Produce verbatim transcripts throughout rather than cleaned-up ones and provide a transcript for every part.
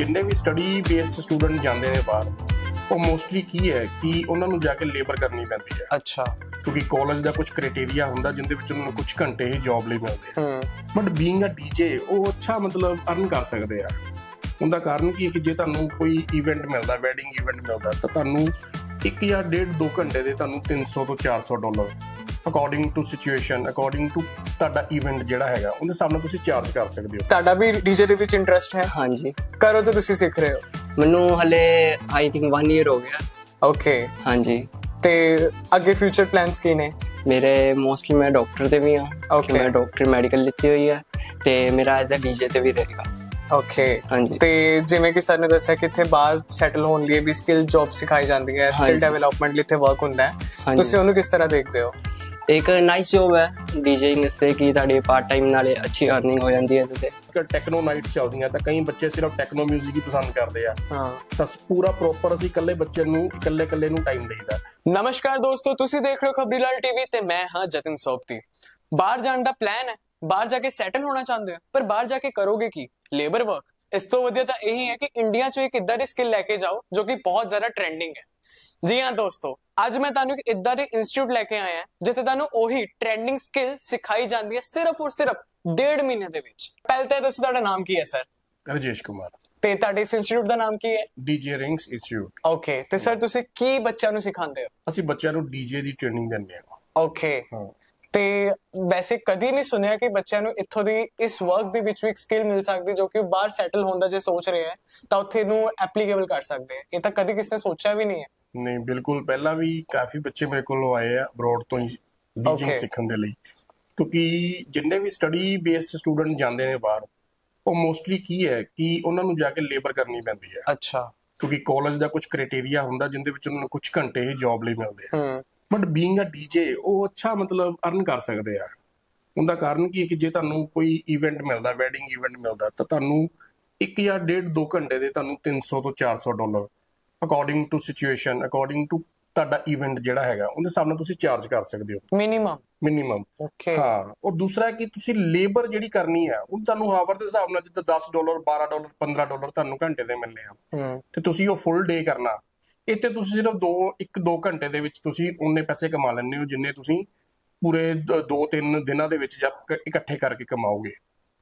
जिन्ने भी study based student जाते हैं बाहर वो मोस्टली की है कि उन्होंने जाके लेबर करनी पैंदी है। अच्छा, क्योंकि कॉलेज का कुछ क्राइटेरिया होंदा जिंदे विच उन्होंने कुछ घंटे ही जॉब ਲਈ मिलते हैं। बट बीइंग अ डीजे वो अच्छा मतलब अर्न कर सकते हैं। उनका कारण की है कि जे तुहानू कोई इवेंट मिलता, वैडिंग इवेंट मिलता, तो तुहानू एक या डेढ़ दो घंटे ਦੇ ਤੁਹਾਨੂੰ तीन सौ ਤੋਂ चार सौ dollar according to situation, according to ਤੁਹਾਡਾ ਇਵੈਂਟ ਜਿਹੜਾ ਹੈਗਾ ਉਹਦੇ ਹਿਸਾਬ ਨਾਲ ਤੁਸੀਂ ਚਾਰਜ ਕਰ ਸਕਦੇ ਹੋ। ਤੁਹਾਡਾ ਵੀ ਡੀਜੇ ਦੇ ਵਿੱਚ ਇੰਟਰਸਟ ਹੈ? ਹਾਂਜੀ, ਕਰੋ ਤਾਂ ਤੁਸੀਂ ਸਿੱਖ ਰਹੇ ਹੋ? ਮੈਨੂੰ ਹਲੇ ਆਈ ਥਿੰਕ वन ਈਅਰ ਹੋ ਗਿਆ। ਓਕੇ, ਹਾਂਜੀ। ਤੇ ਅੱਗੇ ਫਿਊਚਰ ਪਲਾਨਸ ਕੀ ਨੇ? ਮੇਰੇ ਮੋਸਟਲੀ ਮੈਂ ਡਾਕਟਰ ਤੇ ਵੀ ਹਾਂ। ਓਕੇ, ਮੈਂ ਡਾਕਟਰੀ ਮੈਡੀਕਲ ਲਿੱਤੀ ਹੋਈ ਹੈ ਤੇ ਮੇਰਾ ਐਜ਼ ਅ ਡੀਜੇ ਤੇ ਵੀ ਰਹੇਗਾ। ਓਕੇ, ਹਾਂਜੀ। ਤੇ ਜਿਵੇਂ ਕਿ ਸਰ ਨੇ ਦੱਸਿਆ ਕਿ ਇੱਥੇ ਬਾਹਰ ਸੈਟਲ ਹੋਣ ਲਈ ਵੀ ਸਕਿੱਲ ਜੌਬ ਸਿਖਾਈ ਜਾਂਦੀ ਹੈ, ਸਕਿੱਲ ਡਿਵੈਲਪਮੈਂਟ ਲਈ ਇੱਥੇ ਵਰਕ ਹੁੰਦਾ ਹੈ, ਤੁਸੀਂ ਉਹਨੂੰ ਕਿਸ ਤਰ੍ਹਾਂ ਦੇਖਦੇ ਹੋ? एक नाइस जॉब है डीजेइंग इससे कि ਤੁਹਾਡੀ ਪਾਰਟ ਟਾਈਮ ਨਾਲੇ ਅੱਛੀ ਅਰਨਿੰਗ ਹੋ ਜਾਂਦੀ ਹੈ ਇਹਦੇ ਤੇ। ਟੈਕਨੋ ਨਾਈਟ ਚੱਲਦੀਆਂ ਤਾਂ ਕਈ ਬੱਚੇ ਸਿਰਫ ਟੈਕਨੋ 뮤직 ਹੀ ਪਸੰਦ ਕਰਦੇ ਆ। ਹਾਂ, ਤਾਂ ਪੂਰਾ ਪ੍ਰੋਪਰ ਅਸੀਂ ਇਕੱਲੇ ਬੱਚੇ ਨੂੰ ਇਕੱਲੇ ਇਕੱਲੇ ਨੂੰ ਟਾਈਮ ਦੇਈਦਾ। ਨਮਸਕਾਰ ਦੋਸਤੋ, ਤੁਸੀਂ ਦੇਖ ਰਹੇ ਹੋ ਖਬਰੀਲਾਲ ਟੀਵੀ ਤੇ ਮੈਂ ਹਾਂ ਜਤਿਨ ਸੋਪਤੀ। ਬਾਹਰ ਜਾਣ ਦਾ ਪਲਾਨ ਹੈ, ਬਾਹਰ ਜਾ ਕੇ ਸੈਟਲ ਹੋਣਾ ਚਾਹੁੰਦੇ ਹੋ, ਪਰ ਬਾਹਰ ਜਾ ਕੇ ਕਰੋਗੇ ਕੀ? Labour work. ਇਸ ਤੋਂ ਵਧੀਆ ਤਾਂ ਇਹੀ ਹੈ ਕਿ ਇੰਡੀਆ ਚੋਂ ਇੱਕ ਇੱਦਾਂ ਦੀ ਸਕਿੱਲ ਲੈ ਕੇ ਜਾਓ ਜੋ ਕਿ ਬਹੁਤ ਜ਼ਿਆਦਾ ਟ੍ਰੈਂਡਿੰਗ ਹੈ। ਜੀ ਹਾਂ ਦੋਸਤੋ, ਅੱਜ ਮੈਂ ਤੁਹਾਨੂੰ ਇੱਕ ਇੱਦਾਂ ਦੇ ਇੰਸਟੀਚਿਊਟ ਲੈ ਕੇ ਆਇਆ ਜਿੱਥੇ ਤੁਹਾਨੂੰ ਉਹੀ ਟ੍ਰੈਂਡਿੰਗ ਸਕਿੱਲ ਸਿਖਾਈ ਜਾਂਦੀ ਹੈ ਸਿਰਫ ਔਰ ਸਿਰਫ ਡੇਢ ਮਹੀਨੇ ਦੇ ਵਿੱਚ। ਪਹਿਲਾਂ ਤਾਂ ਦੱਸੋ ਤੁਹਾਡਾ ਨਾਮ ਕੀ ਹੈ ਸਰ? ਰਜੇਸ਼ ਕੁਮਾਰ। ਤੇ ਤੁਹਾਡੇ ਇਸ ਇੰਸਟੀਚਿਊਟ ਦਾ ਨਾਮ ਕੀ ਹੈ? DJ Rings institute. ਓਕੇ, ਤੇ ਸਰ ਤੁਸੀਂ ਕੀ ਬੱਚਿਆਂ ਨੂੰ ਸਿਖਾਉਂਦੇ ਹੋ? ਅਸੀਂ ਬੱਚਿਆਂ ਨੂੰ ਡੀਜੇ ਦੀ ਟ੍ਰੇਨਿੰਗ ਦਿੰਦੇ ਹਾਂ। ਓਕੇ, ਹਾਂ। ਤੇ ਵੈਸੇ ਕਦੀ ਨਹੀਂ ਸੁਣਿਆ ਕਿ ਬੱਚਿਆਂ ਨੂੰ ਇੱਥੋਂ ਦੀ ਇਸ ਵਰਕ ਦੇ ਵਿੱਚ ਵੀ ਇੱਕ ਸਕਿੱਲ ਮਿਲ ਸਕਦੀ ਜੋ ਕਿ ਬਾਹਰ ਸੈਟਲ ਹੋਣ ਦਾ ਜੇ ਸੋਚ ਰਹੇ ਹੈ ਤਾਂ ਉੱਥੇ ਨੂੰ ਐਪਲੀਕੇਬਲ ਕਰ ਸਕਦੇ ਹੈ। ਇਹ ਤਾਂ ਕਦੀ ਕਿਸੇ ਨੇ ਸੋਚਿਆ ਵੀ ਨਹੀਂ ਹੈ। ਨਹੀਂ, ਬਿਲਕੁਲ। ਪਹਿਲਾਂ ਵੀ ਕਾਫੀ ਬੱਚੇ ਮੇਰੇ ਕੋਲ ਆਏ ਆ ਅਬਰੋਡ ਤੋਂ ਹੀ ਡੀਜਿੰਗ ਸਿੱਖਣ ਦੇ ਲਈ, ਕਿਉਂਕਿ ਜਿੰਨੇ ਵੀ ਸਟੱਡੀ ਬੇਸਡ ਸਟੂਡੈਂਟ ਜਾਂਦੇ ਨੇ ਬਾਹਰ ਉਹ ਮੋਸਟਲੀ ਕੀ ਹੈ ਕਿ ਉਹਨਾਂ ਨੂੰ ਜਾ ਕੇ ਲੇਬਰ ਕਰਨੀ ਪੈਂਦੀ ਹੈ। ਅੱਛਾ, ਕਿਉਂਕਿ ਕਾਲਜ ਦਾ ਕੁਝ ਕ੍ਰਾਈਟੇਰੀਆ ਹੁੰਦਾ ਜਿੰਦੇ ਵਿੱਚ ਉਹਨਾਂ ਨੂੰ ਕੁਝ ਘੰਟੇ ਹੀ ਜੌਬ ਲਈ ਮਿਲਦੇ ਆ। ਬਟ ਬੀਇੰਗ ਅ ਡੀਜੇ ਉਹ ਅੱਛਾ ਮਤਲਬ ਅਰਨ ਕਰ ਸਕਦੇ ਆ। ਉਹਦਾ ਕਾਰਨ ਕੀ ਹੈ ਕਿ ਜੇ ਤੁਹਾਨੂੰ ਕੋਈ ਇਵੈਂਟ ਮਿਲਦਾ, ਵੈਡਿੰਗ ਇਵੈਂਟ ਮਿਲਦਾ, ਤਾਂ ਤੁਹਾਨੂੰ ਇੱਕ ਜਾਂ ਡੇਢ ਦੋ ਘੰਟੇ ਦੇ ਤੁਹਾਨੂੰ तीन सौ ਤੋਂ चार सौ dollar according to situation, according to ਤੁਹਾਡਾ ਇਵੈਂਟ ਜਿਹੜਾ ਹੈਗਾ ਉਹਦੇ ਹਿਸਾਬ ਨਾਲ ਤੁਸੀਂ ਚਾਰਜ ਕਰ ਸਕਦੇ ਹੋ ਮਿਨੀਮਮ ਮਿਨੀਮਮ। ਓਕੇ, ਹਾਂ। ਔਰ ਦੂਸਰਾ ਕਿ ਤੁਸੀਂ ਲੇਬਰ ਜਿਹੜੀ ਕਰਨੀ ਹੈ ਉਹ ਤੁਹਾਨੂੰ ਹਾਵਰ ਦੇ ਹਿਸਾਬ ਨਾਲ ਜਿੱਦਾਂ ਦਸ ਡਾਲਰ, ਬਾਰਾਂ ਡਾਲਰ, ਪੰਦਰਾਂ ਡਾਲਰ ਤੁਹਾਨੂੰ ਘੰਟੇ ਦੇ ਮਿਲਨੇ ਆ, ਤੇ ਤੁਸੀਂ ਉਹ ਫੁੱਲ ਡੇ ਕਰਨਾ। ਇੱਥੇ ਤੁਸੀਂ ਸਿਰਫ ਦੋ ਇੱਕ ਦੋ ਘੰਟੇ ਦੇ ਵਿੱਚ ਤੁਸੀਂ ਉਨੇ ਪੈਸੇ ਕਮਾ ਲੈਂਦੇ ਹੋ ਜਿੰਨੇ ਤੁਸੀਂ ਪੂਰੇ ਦੋ ਤਿੰਨ ਦਿਨਾਂ ਦੇ ਵਿੱਚ ਜਦ ਇਕੱਠੇ ਕਰਕੇ ਕਮਾਓਗੇ।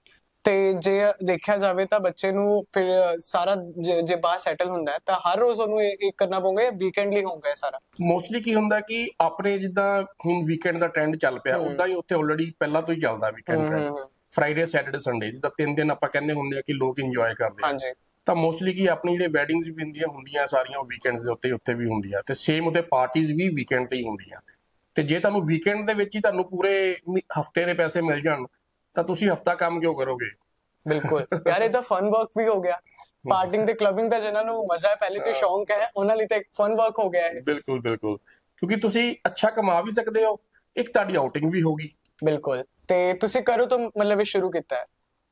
ਤੇ ਜੇ ਦੇਖਿਆ ਜਾਵੇ ਤਾਂ ਬੱਚੇ ਨੂੰ ਫਿਰ ਸਾਰਾ ਜੇ ਬਾਹਰ ਸੈਟਲ ਹੁੰਦਾ ਹੈ ਤਾਂ ਹਰ ਰੋਜ਼ ਉਹਨੂੰ ਇਹ ਕਰਨਾ ਪਊਗਾ, ਵੀਕਐਂਡਲੀ ਹੋਊਗਾ ਸਾਰਾ? ਮੋਸਟਲੀ ਕੀ ਹੁੰਦਾ ਕਿ ਆਪਣੇ ਜਿੱਦਾਂ ਹੁਣ ਵੀਕਐਂਡ ਦਾ ਟ੍ਰੈਂਡ ਚੱਲ ਪਿਆ ਉਦਾਂ ਹੀ ਉੱਥੇ ਆਲਰੇਡੀ ਪਹਿਲਾਂ ਤੋਂ ਹੀ ਚੱਲਦਾ weekend trend. Friday, Saturday, Sunday ਜਿੱਦਾਂ ਤਿੰਨ ਦਿਨ ਆਪਾਂ ਕਹਿੰਦੇ ਹੁੰਦੇ ਆ ਕਿ ਲੋਕ ਇੰਜੋਏ ਕਰਦੇ ਆ। ਹਾਂਜੀ। ਤਾਂ ਮੋਸਟਲੀ ਕੀ ਆਪਣੀ ਜਿਹੜੇ ਵੈਡਿੰਗਸ ਵੀ ਹੁੰਦੀਆਂ ਹੁੰਦੀਆਂ ਸਾਰੀਆਂ ਉਹ ਵੀਕਐਂਡਸ ਦੇ ਉੱਤੇ ਉੱਥੇ ਵੀ ਹੁੰਦੀਆਂ, ਤੇ ਸੇਮ ਉੱਥੇ ਪਾਰਟੀਜ਼ ਵੀ ਵੀਕਐਂਡ ਤੇ ਹੀ ਹੁੰਦੀਆਂ। ਤੇ ਜੇ ਤੁਹਾਨੂੰ ਵੀਕਐਂਡ ਦੇ ਵਿੱਚ ਹੀ ਤੁਹਾਨੂੰ ਪੂਰੇ ਹਫਤੇ ਦੇ ਪੈਸੇ ਮਿਲ ਜਾਣ ਤਾਂ ਤੁਸੀਂ ਹਫਤਾ ਕੰਮ ਕਿਉਂ ਕਰੋਗੇ? ਬਿਲਕੁਲ ਯਾਰ, ਇਹ ਤਾਂ ਫਨ ਵਰਕ ਵੀ ਹੋ ਗਿਆ। ਪਾਰਟਿੰਗ ਤੇ ਕਲੱਬਿੰਗ ਦਾ ਜਿਹਨਾਂ ਨੂੰ ਮਜ਼ਾ ਹੈ, ਪਹਿਲੇ ਤੋਂ ਸ਼ੌਂਕ ਹੈ, ਉਹਨਾਂ ਲਈ ਤਾਂ ਇੱਕ ਫਨ ਵਰਕ ਹੋ ਗਿਆ ਹੈ। ਬਿਲਕੁਲ ਬਿਲਕੁਲ, ਕਿਉਂਕਿ ਤੁਸੀਂ ਅੱਛਾ ਕਮਾ ਵੀ ਸਕਦੇ ਹੋ, ਇੱਕ ਤੁਹਾਡੀ ਆਊਟਿੰਗ ਵੀ ਹੋਗੀ। ਬਿਲਕੁਲ। ਤੇ ਤੁਸੀਂ ਕਰੋ ਤਾਂ ਮਤਲਬ ਇਹ ਸ਼ੁਰੂ ਕੀਤਾ ਹੈ?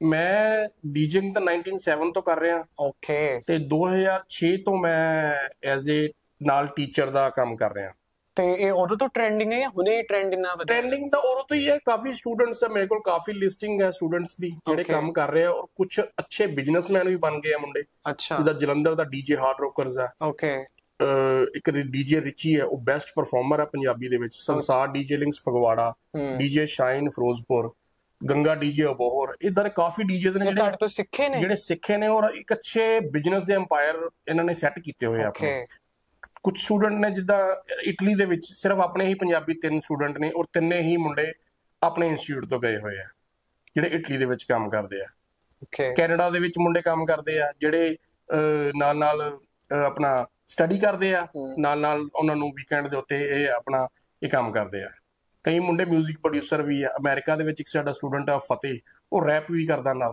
ਮੈਂ ਡੀਜਿੰਗ ਤਾਂ ਨਾਈਨਟੀਨ ਨਾਈਨਟੀ ਸੈਵਨ ਤੋਂ ਕਰ ਰਿਹਾ। ਓਕੇ। ਤੇ ਦੋ ਹਜ਼ਾਰ ਛੇ ਤੋਂ ਮੈਂ ਐਜ਼ ਏ ਨਾਲ ਟੀਚਰ ਦਾ ਕੰਮ ਕਰ ਰਿਹਾ। ਤੇ ਇਹ ਉਦੋਂ ਤੋਂ ਟ੍ਰੈਂਡਿੰਗ ਹੈ ਜਾਂ ਹੁਣੇ ਹੀ ਟ੍ਰੈਂਡ ਇੰਨਾ ਵਧਿਆ? ਟ੍ਰੈਂਡਿੰਗ ਤਾਂ ਉਦੋਂ ਤੋਂ ਹੀ ਹੈ। ਕਾਫੀ ਸਟੂਡੈਂਟਸ ਆ ਮੇਰੇ ਕੋਲ, ਕਾਫੀ ਲਿਸਟਿੰਗ ਹੈ ਸਟੂਡੈਂਟਸ ਦੀ ਜਿਹੜੇ ਕੰਮ ਕਰ ਰਹੇ ਆ, ਔਰ ਕੁਝ ਅੱਛੇ ਬਿਜ਼ਨਸਮੈਨ ਵੀ ਬਣ ਗਏ ਆ ਮੁੰਡੇ। ਅੱਛਾ। ਜਿੱਦਾਂ ਜਲੰਧਰ ਦਾ ਡੀਜੇ ਹਾਰਡ ਰੌਕਰਸ ਆ। ਓਕੇ। ਇੱਕ ਡੀਜੇ ਰਿਚੀ ਹੈ, ਉਹ ਬੈਸਟ ਪਰਫਾਰਮਰ ਹੈ ਪੰਜਾਬੀ ਦੇ ਵਿੱਚ। Sansar DJ Links Phagwara, DJ Shine Firozpur, Ganga DJ Abohar, ਇਦਾਂ ਦੇ ਕਾਫੀ ਡੀਜੇਸ ਨੇ ਜਿਹੜੇ ਤੁਹਾਡੇ ਤੋਂ ਸਿੱਖੇ ਨੇ ਜਿਹੜੇ ਸਿੱਖੇ ਨੇ ਔਰ ਇੱਕ ਅੱਛੇ ਬਿਜ਼ਨਸ ਦੇ ਅੰਪਾਇਰ ਇਹਨਾਂ ਨੇ ਸੈੱਟ ਕੀਤੇ ਹੋਏ ਆ ਆਪਣੇ। ਕੁਝ ਸਟੂਡੈਂਟ ਨੇ ਜਿੱਦਾਂ ਇਟਲੀ ਦੇ ਵਿੱਚ ਸਿਰਫ ਆਪਣੇ ਹੀ ਪੰਜਾਬੀ ਤਿੰਨ ਸਟੂਡੈਂਟ ਨੇ, ਔਰ ਤਿੰਨੇ ਹੀ ਮੁੰਡੇ ਆਪਣੇ ਇੰਸਟੀਚਿਊਟ ਤੋਂ ਗਏ ਹੋਏ ਆ ਜਿਹੜੇ ਇਟਲੀ ਦੇ ਵਿੱਚ ਕੰਮ ਕਰਦੇ ਆ। ਕੈਨੇਡਾ ਦੇ ਵਿੱਚ ਮੁੰਡੇ ਕੰਮ ਕਰਦੇ ਆ ਜਿਹੜੇ ਨਾਲ ਨਾਲ ਆਪਣਾ ਸਟੱਡੀ ਕਰਦੇ ਆ, ਨਾਲ ਨਾਲ ਉਹਨਾਂ ਨੂੰ ਵੀਕਐਂਡ ਦੇ ਉੱਤੇ ਇਹ ਆਪਣਾ ਇਹ ਕੰਮ ਕਰਦੇ ਆ। ਕਈ ਮੁੰਡੇ ਮਿਊਜ਼ਿਕ ਪ੍ਰੋਡਿਊਸਰ ਵੀ ਆ। ਅਮਰੀਕਾ ਦੇ ਵਿੱਚ ਇੱਕ ਸਾਡਾ ਸਟੂਡੈਂਟ ਆ ਫਤਿਹ, ਉਹ ਰੈਪ ਵੀ ਕਰਦਾ ਨਾਲ,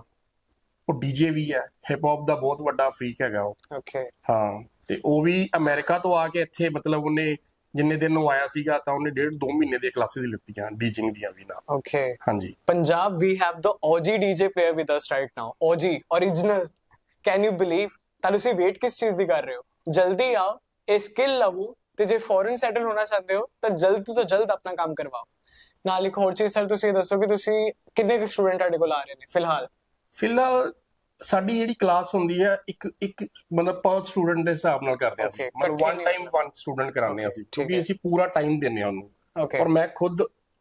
ਉਹ ਡੀਜੇ ਵੀ ਆ, ਹਿਪ ਹੌਪ ਦਾ ਬਹੁਤ ਵੱਡਾ ਫਰੀਕ ਹੈਗਾ ਉਹ। ਓਕੇ। ਹਾਂ, ਤੇ ਉਹ ਵੀ ਅਮਰੀਕਾ ਤੋਂ ਆ ਕੇ ਇੱਥੇ ਮਤਲਬ ਉਹਨੇ ਜਿੰਨੇ ਦਿਨ ਉਹ ਆਇਆ ਸੀਗਾ ਤਾਂ ਉਹਨੇ ਡੇਢ ਦੋ ਮਹੀਨੇ ਦੀਆਂ ਕਲਾਸਿਸ ਲਿੱਤੀਆਂ ਡੀਜਿੰਗ ਦੀਆਂ ਵੀ ਨਾਲ। ਓਕੇ। ਹਾਂਜੀ। Punjab we have the OG DJ player with us right now. OG original, can you believe? ਤਾਂ ਤੁਸੀਂ ਵੇਟ ਕਿਸ ਚੀਜ਼ ਦੀ ਕਰ ਰਹੇ ਹੋ? ਜਲਦੀ ਆਓ, ਇਹ ਸਕਿੱਲ ਲਵੋ, ਤੇ ਜੇ ਫੋਰਨ ਸੈਟਲ ਹੋਣਾ ਚਾਹੁੰਦੇ ਹੋ ਤਾਂ ਜਲਦ ਤੋਂ ਜਲਦ ਆਪਣਾ ਕੰਮ ਕਰਵਾਓ। ਨਾਲ ਇੱਕ ਹੋਰ ਚੀਜ਼ ਸਰ ਤੁਸੀਂ ਇਹ ਦੱਸੋ ਕਿ ਤੁਸੀਂ ਕਿੰਨੇ ਕੁ ਸਟੂਡੈਂਟ ਤੁਹਾਡੇ ਕੋਲ ਆ ਰਹੇ ਨੇ ਫਿਲਹਾਲ? ਫਿਲਹਾਲ ਸਾਡੀ ਜਿਹੜੀ ਕਲਾਸ ਹੁੰਦੀ ਹੈ ਇੱਕ ਇੱਕ ਮਤਲਬ ਪਰ ਸਟੂਡੈਂਟ ਦੇ ਹਿਸਾਬ ਨਾਲ ਕਰਦੇ ਆ ਅਸੀਂ, ਮਤਲਬ ਵਨ ਟਾਈਮ ਵਨ ਸਟੂਡੈਂਟ ਕਰਾਉਂਦੇ ਆ ਅਸੀਂ, ਕਿਉਂਕਿ ਅਸੀਂ ਪੂਰਾ ਟਾਈਮ ਦਿੰਦੇ ਆ ਉਹਨੂੰ। ਔਰ ਮੈਂ ਖੁਦ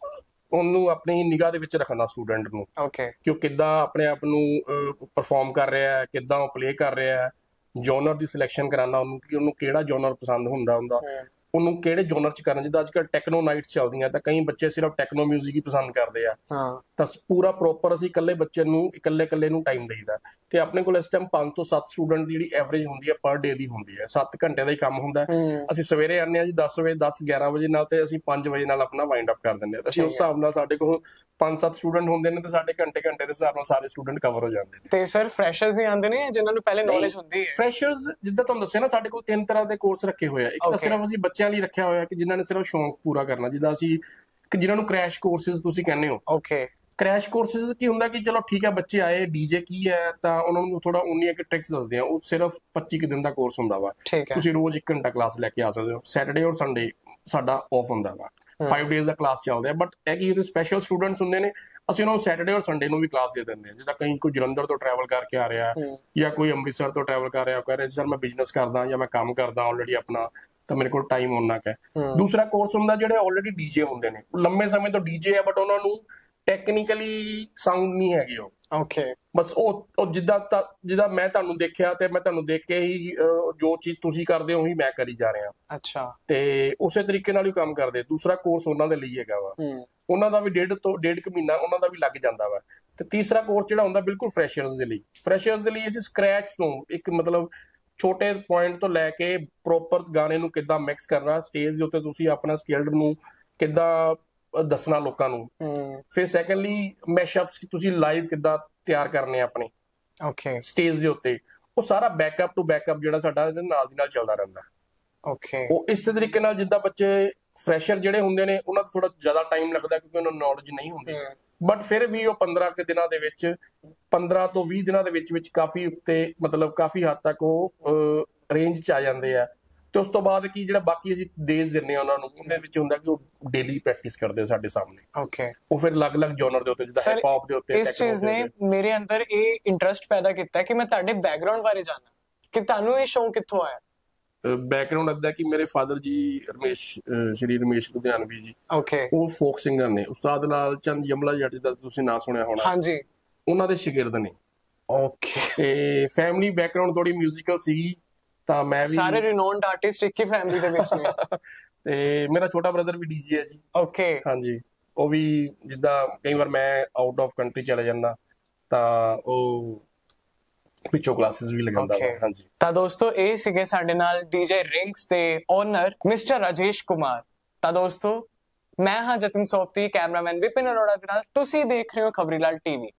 ਉਹਨੂੰ ਆਪਣੀ ਨਿਗਾਹ ਦੇ ਵਿੱਚ ਰੱਖਣਾ ਸਟੂਡੈਂਟ ਨੂੰ, ਕਿ ਉਹ ਕਿੱਦਾਂ ਆਪਣੇ ਆਪ ਨੂੰ ਪਰਫਾਰਮ ਕਰ ਰਿਹਾ ਹੈ, ਕਿੱਦਾਂ ਉਹ ਪਲੇ ਕਰ ਰਿਹਾ ਹੈ। ਜੋਨਰ ਦੀ ਸਿਲੈਕਸ਼ਨ ਕਰਾਉਣਾ ਉਹਨੂੰ, ਕਿ ਉਹਨੂੰ ਕਿਹੜਾ ਜੋਨਰ ਪਸੰਦ ਹੁੰਦਾ ਹੁੰਦਾ, ਉਹਨੂੰ ਕਿਹੜੇ ਜੋਨਰ ਚ ਕਰਨਾ। ਜਿੱਦਾਂ ਅੱਜ ਕੱਲ੍ਹ ਟੈਕਨੋ ਨਾਈਟਸ ਚੱਲਦੀਆਂ, ਤਾਂ ਕਈ ਬੱਚੇ ਸਿਰਫ ਟੈਕਨੋ ਮਿਊਜ਼ਿਕ ਹੀ ਪਸੰਦ ਕਰਦੇ ਆ, ਤਾਂ ਪੂਰਾ ਪ੍ਰੋਪਰ ਅਸੀਂ ਇਕੱਲੇ ਬੱਚੇ ਨੂੰ ਇਕੱਲੇ ਇਕੱਲੇ ਨੂੰ ਟਾਈਮ ਦੇਈਦਾ। ਤੇ ਆਪਣੇ ਕੋਲ ਇਸ ਟਾਈਮ ਪੰਜ ਤੋਂ ਸੱਤ ਸਟੂਡੈਂਟ ਦੀ ਜਿਹੜੀ ਐਵਰੇਜ ਹੁੰਦੀ ਹੈ ਪਰ ਡੇ ਦੀ ਹੁੰਦੀ ਹੈ, ਸੱਤ ਘੰਟੇ ਦਾ ਹੀ ਕੰਮ ਹੁੰਦਾ। ਅਸੀਂ ਸਵੇਰੇ ਆਉਂਦੇ ਹਾਂ ਜੀ ਦਸ ਵਜੇ ਦਸ ਗਿਆਰਾਂ ਵਜੇ ਨਾਲ, ਤੇ ਅਸੀਂ ਪੰਜ ਵਜੇ ਨਾਲ ਆਪਣਾ ਵਾਈਂਡ ਅਪ ਕਰ ਦਿੰਦੇ ਹਾਂ। ਅਸੀਂ ਉਸ ਹਿਸਾਬ ਨਾਲ ਸਾਡੇ ਕੋਲ ਪੰਜ ਸੱਤ ਸਟੂਡੈਂਟ ਹੁੰਦੇ ਨੇ, ਤੇ ਸਾਡੇ ਘੰਟੇ ਘੰਟੇ ਦੇ ਹਿਸਾਬ ਨਾਲ ਸਾਰੇ ਸਟੂਡੈਂਟ ਕਵਰ ਹੋ ਜਾਂਦੇ ਨੇ। ਤੇ ਸਰ ਫਰੈਸ਼ਰਸ ਹੀ ਆਉਂਦੇ ਨੇ ਜਿਨ੍ਹਾਂ ਨੂੰ ਪਹਿਲੇ ਨੌਲੇਜ ਹੁੰਦੀ ਹੈ? ਫਰੈਸ਼ਰਸ ਜਿੱਦਾਂ ਤੁਹਾਨੂੰ ਦੱਸਿਆ ਨਾ, ਸਾਡੇ ਕੋਲ ਤਿੰਨ ਤਰ੍ਹਾਂ ਦੇ ਕੋਰਸ ਰੱਖੇ ਹੋਏ ਆ। ਇੱਕ ਤਾਂ ਸਿਰਫ ਅਸੀਂ ਬੱਚਿਆਂ ਲਈ ਰੱਖਿਆ ਹੋਇਆ ਕਿ ਜਿਨ੍ਹਾਂ ਨੇ ਸਿਰਫ ਸ਼ੌਂਕ ਪੂਰਾ ਕਰਨਾ, ਜਿੱਦਾਂ ਅਸੀਂ ਜਿਹਨਾਂ ਨੂੰ ਕ੍ਰੈਸ਼ ਕੋਰਸਿਸ ਤੁਸੀਂ ਕਹਿੰਦੇ ਹੋ। ਓਕੇ, ਕ੍ਰੈਸ਼ ਕੋਰਸਿਸ ਕੀ ਹੁੰਦਾ ਕਿ ਚਲੋ ਠੀਕ ਹੈ, ਬੱਚੇ ਆਏ ਡੀਜੇ ਕੀ ਹੈ, ਤਾਂ ਉਹਨਾਂ ਨੂੰ ਥੋੜਾ ਉਨੀਆਂ ਕਿ ਟ੍ਰਿਕਸ ਦੱਸਦੇ ਆ। ਉਹ ਸਿਰਫ ਪੱਚੀ ਕੁ ਦਿਨ ਦਾ ਕੋਰਸ ਹੁੰਦਾ ਵਾ, ਤੁਸੀਂ ਰੋਜ਼ ਇੱਕ ਘੰਟਾ ਕਲਾਸ ਲੈ ਕੇ ਆ ਸਕਦੇ ਹੋ। ਸੈਟਰਡੇ ਔਰ ਸੰਡੇ ਸਾਡਾ ਆਫ ਹੁੰਦਾ ਵਾ, ਫਾਈਵ ਡੇਜ਼ ਦਾ ਕਲਾਸ ਚੱਲਦਾ ਹੈ। ਬਟ ਇਹ ਕਿ ਸਪੈਸ਼ਲ ਸਟੂਡੈਂਟਸ ਹੁੰਦੇ ਨੇ, ਅਸੀਂ ਉਹਨਾਂ ਨੂੰ ਸੈਟਰਡੇ ਔਰ ਸੰਡੇ ਨੂੰ ਵੀ ਕਲਾਸ ਦੇ ਦਿੰਦੇ ਹਾਂ। ਜਿੱਦਾਂ ਕਈ ਕੋਈ ਜਲੰਧਰ ਤੋਂ ਟਰੈਵਲ ਕਰਕੇ ਆ ਰਿਹਾ, ਜਾਂ ਕੋਈ ਅੰਮ੍ਰਿਤਸਰ ਤੋਂ ਟਰੈਵਲ ਕਰ ਰਿਹਾ, ਕਹਿ ਰਿਹਾ ਸਰ ਮੈਂ ਬਿਜ਼ਨਸ ਕਰਦਾ ਜਾਂ ਮੈਂ ਕੰਮ ਕਰਦਾ ਆਲਰੇਡੀ ਆਪਣਾ, ਤਾਂ ਮੇਰੇ ਕੋਲ ਟਾਈਮ ਉਹਨਾਂ ਕੁ ਹੈ। ਦੂਸਰਾ ਕੋਰਸ ਹੁੰਦਾ ਜਿਹੜੇ ਆਲਰੇਡੀ ਡੀਜੇ ਹੁੰਦੇ ਨੇ, ਲੰਮੇ ਸਮੇਂ ਤੋਂ ਡੀਜੇ ਹੈ, ਬਟ ਉਹਨਾਂ ਨੂੰ ਟੈਕਨੀਕਲੀ ਸਾਊਂਡ ਨਹੀਂ ਹੈਗੇ ਉਹ। ਓਕੇ, ਬਸ ਉਹ ਜਿੱਦਾਂ ਜਿੱਦਾਂ ਮੈਂ ਤੁਹਾਨੂੰ ਦੇਖਿਆ ਤੇ ਮੈਂ ਤੁਹਾਨੂੰ ਦੇਖ ਕੇ ਹੀ ਜੋ ਚੀਜ਼ ਤੁਸੀਂ ਕਰਦੇ ਹੋ ਉਹੀ ਮੈਂ ਕਰੀ ਜਾ ਰਿਹਾ। ਅੱਛਾ, ਤੇ ਉਸੇ ਤਰੀਕੇ ਨਾਲ ਹੀ ਕੰਮ ਕਰਦੇ। ਦੂਸਰਾ ਕੋਰਸ ਉਹਨਾਂ ਦੇ ਲਈ ਹੈਗਾ ਵਾ, ਉਹਨਾਂ ਦਾ ਵੀ ਡੇਢ ਤੋਂ ਡੇਢ ਕੁ ਮਹੀਨਾ ਉਹਨਾਂ ਦਾ ਵੀ ਲੱਗ ਜਾਂਦਾ ਵਾ। ਤੇ ਤੀਸਰਾ ਕੋਰਸ ਜਿਹੜਾ ਹੁੰਦਾ ਬਿਲਕੁਲ ਫਰੈਸ਼ਰਸ ਦੇ ਲਈ, ਫਰੈਸ਼ਰਸ ਦੇ ਲਈ ਅਸੀਂ ਸਕ੍ਰੈਚ ਤੋਂ ਇੱਕ ਮਤਲਬ ਛੋਟੇ ਪੁਆਇੰਟ ਤੋਂ ਲੈ ਕੇ ਪ੍ਰੋਪਰ ਗਾਣੇ ਨੂੰ ਕਿੱਦਾਂ ਮਿਕਸ ਕਰਨਾ, ਸਟੇਜ ਦੇ ਉੱਤੇ ਤੁਸੀਂ ਆਪਣਾ ਸਕਿੱਲਡ ਨੂੰ ਕਿੱਦਾਂ ਦੱਸਣਾ ਲੋਕਾਂ ਨੂੰ। ਫਿਰ ਸੈਕੰਡਲੀ ਮੈਸ਼ਅਪਸ ਤੁਸੀਂ ਲਾਈਵ ਕਿੱਦਾਂ ਤਿਆਰ ਕਰਨੇ ਆਪਣੇ ਓਕੇ ਸਟੇਜ ਦੇ ਉੱਤੇ, ਉਹ ਸਾਰਾ ਬੈਕਅਪ ਟੂ ਬੈਕਅਪ ਜਿਹੜਾ ਸਾਡਾ ਨਾਲ ਦੀ ਨਾਲ ਚੱਲਦਾ ਰਹਿੰਦਾ। ਓਕੇ, ਉਹ ਇਸੇ ਤਰੀਕੇ ਨਾਲ ਜਿੱਦਾਂ ਬੱਚੇ ਫਰੈਸ਼ਰ ਜਿਹੜੇ ਹੁੰਦੇ ਨੇ ਉਹਨਾਂ ਨੂੰ ਥੋੜਾ ਜ਼ਿਆਦਾ ਟਾਈਮ ਲੱਗਦਾ ਕਿਉਂਕਿ ਉਹਨਾਂ ਨੂੰ ਨੌਲੇਜ ਨਹੀਂ ਹੁੰਦੀ, ਬਟ ਫਿਰ ਵੀ ਉਹ ਪੰਦਰਾਂ ਕੁ ਦਿਨਾਂ ਦੇ ਵਿੱਚ ਪੰਦਰਾਂ ਤੋਂ ਵੀਹ ਦਿਨਾਂ ਦੇ ਵਿੱਚ ਵਿੱਚ ਕਾਫੀ ਉੱਤੇ ਮਤਲਬ ਕਾਫੀ ਹੱਦ ਤੱਕ ਉਹ ਰੇਂਜ 'ਚ ਆ ਜਾਂਦੇ ਆ। ਤੇ ਉਸ ਤੋਂ ਬਾਅਦ ਕੀ ਜਿਹੜਾ ਬਾਕੀ ਅਸੀਂ ਡੇਜ਼ ਦਿੰਦੇ ਆ ਉਹਨਾਂ ਨੂੰ, ਉਹਦੇ ਵਿੱਚ ਹੁੰਦਾ ਕਿ ਉਹ ਡੇਲੀ ਪ੍ਰੈਕਟਿਸ ਕਰਦੇ ਆ ਸਾਡੇ ਸਾਹਮਣੇ। ਓਕੇ, ਉਹ ਫਿਰ ਅਲੱਗ-ਅਲੱਗ ਜਨਰ ਦੇ ਉੱਤੇ, ਜਿੱਦਾਂ ਹਿਪ ਹੌਪ ਦੇ ਉੱਤੇ। ਇਸ ਚੀਜ਼ ਨੇ ਮੇਰੇ ਅੰਦਰ ਇਹ ਇੰਟਰਸਟ ਪੈਦਾ ਕੀਤਾ ਕਿ ਮੈਂ ਤੁਹਾਡੇ ਬੈਕਗ੍ਰਾਉਂਡ ਬਾਰੇ ਜਾਣਾਂ, ਕਿ ਤੁਹਾਨੂੰ ਇਹ ਸ਼ੌਂਕ ਕਿੱਥੋਂ ਆਇਆ? ਬੈਕਗ੍ਰਾਉਂਡ ਏਦਾਂ ਕਿ ਮੇਰੇ ਫਾਦਰ ਜੀ ਰਮੇਸ਼ ਸ਼੍ਰੀ ਰਮੇਸ਼ ਲੁਧਿਆਣਵੀ ਜੀ, ਓਕੇ, ਉਹ ਫੋਕ ਸਿੰਗਰ ਨੇ। ਉਸਤਾਦ ਲਾਲ ਚੰਦ ਯਮਲਾ ਜੱਟ ਦਾ ਤੁਸੀਂ ਨਾਂ ਸੁਣਿਆ ਹੋਣਾ, ਹਾਂਜੀ, ਉਹਨਾਂ ਦੇ ਸ਼ਾਗਿਰਦ ਨੇ। ਓਕੇ, ਤੇ ਫੈਮਿਲੀ ਬੈਕਗ੍ਰਾਉਂਡ ਥੋੜੀ ਮਿਊਜ਼ੀਕਲ ਸੀ, ਤਾਂ ਮੈਂ ਵੀ ਸਾਰੇ ਰਿਨੋਨਡ ਆਰਟਿਸਟ ਇੱਕ ਹੀ ਫੈਮਿਲੀ ਦੇ ਵਿੱਚ ਨੇ। ਤੇ ਮੇਰਾ ਛੋਟਾ ਬ੍ਰਦਰ ਵੀ ਡੀਜੇ ਹੈ ਜੀ। ਓਕੇ, ਹਾਂਜੀ, ਉਹ ਵੀ ਜਿੱਦਾਂ ਕਈ ਵਾਰ ਮੈਂ ਆਊਟ ਆਫ ਕੰਟਰੀ ਚਲੇ ਜਾਂਦਾ ਤਾਂ ਉਹ ਪਿੱਛੋਂ ਕਲਾਸਿਸ ਵੀ ਲਗਾਉਂਦਾ ਹੈ। ਹਾਂਜੀ, ਤਾਂ ਦੋਸਤੋ ਇਹ ਸੀਗੇ ਸਾਡੇ ਨਾਲ ਡੀਜੇ ਰਿੰਕਸ ਦੇ ਓਨਰ ਮਿਸਟਰ ਰਾਜੇਸ਼ ਕੁਮਾਰ। ਤਾਂ ਦੋਸਤੋ ਮੈਂ ਹਾਂ ਜਤਿਨ ਸੋਪਤੀ, ਕੈਮਰਾਮੈਨ ਵਿਪਿਨ ਅਰੋੜਾ ਦੇ ਨਾਲ ਤੁਸੀਂ ਦੇਖ ਰਹੇ ਹੋ ਖਬਰੀਲਾਲ ਟੀਵੀ।